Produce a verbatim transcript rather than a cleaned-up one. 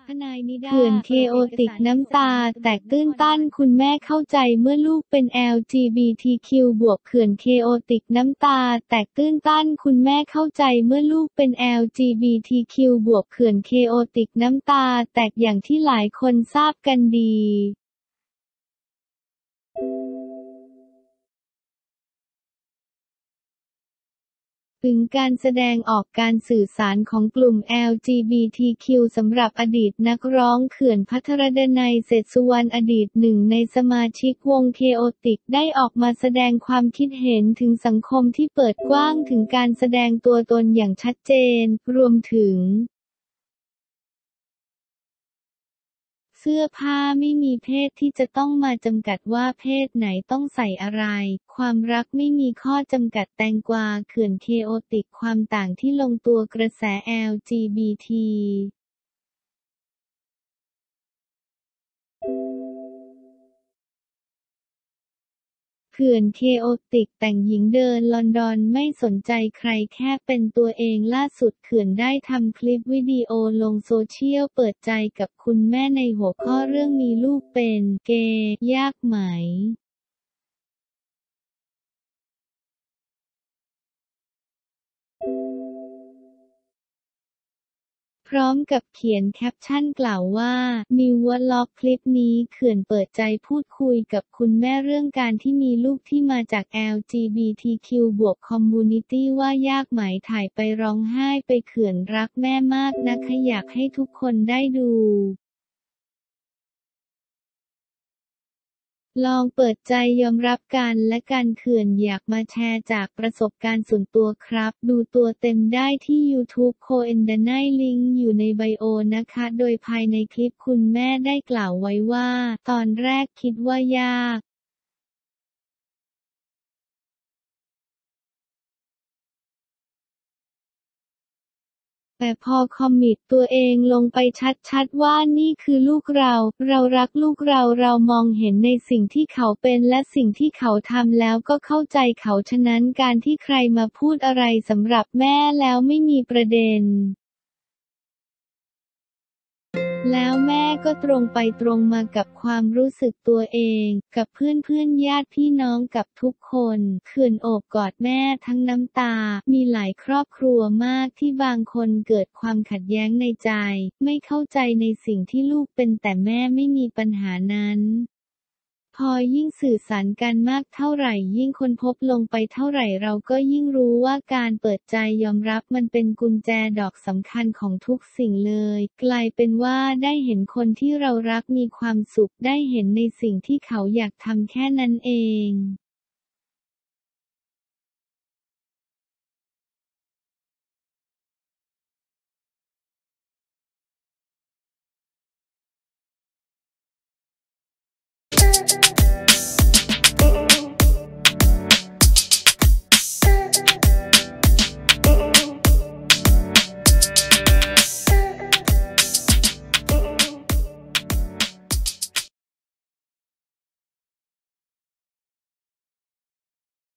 ทนายนิดาเขื่อนเคโอติกน้ำตาแตกตื้นตันคุณแม่เข้าใจเมื่อลูกเป็น แอล จี บี ที คิว บวกเขื่อนเคโอติกน้ำตาแตกตื้นตันคุณแม่เข้าใจเมื่อลูกเป็น แอล จี บี ที คิว บวกเขื่อนเคโอติกน้ำตาแตกอย่างที่หลายคนทราบกันดีถึงการแสดงออกการสื่อสารของกลุ่ม แอล จี บี ที คิว สำหรับอดีตนักร้องเขื่อนภัทรดนัย เศรษฐสุวรรณอดีตหนึ่งในสมาชิกวงเคโอติกได้ออกมาแสดงความคิดเห็นถึงสังคมที่เปิดกว้างถึงการแสดงตัวตนอย่างชัดเจน รวมถึงเสื้อผ้าไม่มีเพศที่จะต้องมาจำกัดว่าเพศไหนต้องใส่อะไร ความรักไม่มีข้อจำกัดแตงกวาเขื่อนเคโอติกความต่างที่ลงตัวกระแส แอล จี บี ทีเขื่อนเคโอติกแต่งหญิงเดินลอนดอนไม่สนใจใครแค่เป็นตัวเองล่าสุดเขื่อนได้ทำคลิปวิดีโอลงโซเชียลเปิดใจกับคุณแม่ในหัวข้อเรื่องมีลูกเป็นเกย์ยากไหมพร้อมกับเขียนแคปชั่นกล่าวว่ามิววล็อกคลิปนี้เขื่อนเปิดใจพูดคุยกับคุณแม่เรื่องการที่มีลูกที่มาจาก แอล จี บี ที คิว บวกคอมมูนิตี้ว่ายากไหมถ่ายไปร้องไห้ไปเขื่อนรักแม่มากนะคะอยากให้ทุกคนได้ดูลองเปิดใจยอมรับกันและกันเขื่อนอยากมาแชร์จากประสบการณ์ส่วนตัวครับดูตัวเต็มได้ที่ YouTube โคเอนดานายลิงก์อยู่ในไบโอนะคะโดยภายในคลิปคุณแม่ได้กล่าวไว้ว่าตอนแรกคิดว่ายากแต่พอคอมมิตตัวเองลงไปชัดๆว่านี่คือลูกเรา เรารักลูกเราเรามองเห็นในสิ่งที่เขาเป็นและสิ่งที่เขาทำแล้วก็เข้าใจเขาฉะนั้นการที่ใครมาพูดอะไรสำหรับแม่แล้วไม่มีประเด็นแล้วแม่ก็ตรงไปตรงมากับความรู้สึกตัวเองกับเพื่อนๆญาติพี่น้องกับทุกคนเขื่อนโอบกอดแม่ทั้งน้ำตามีหลายครอบครัวมากที่บางคนเกิดความขัดแย้งในใจไม่เข้าใจในสิ่งที่ลูกเป็นแต่แม่ไม่มีปัญหานั้นพอยิ่งสื่อสารกันมากเท่าไหร่ยิ่งค้นพบลงไปเท่าไหร่เราก็ยิ่งรู้ว่าการเปิดใจยอมรับมันเป็นกุญแจดอกสำคัญของทุกสิ่งเลยกลายเป็นว่าได้เห็นคนที่เรารักมีความสุขได้เห็นในสิ่งที่เขาอยากทำแค่นั้นเอง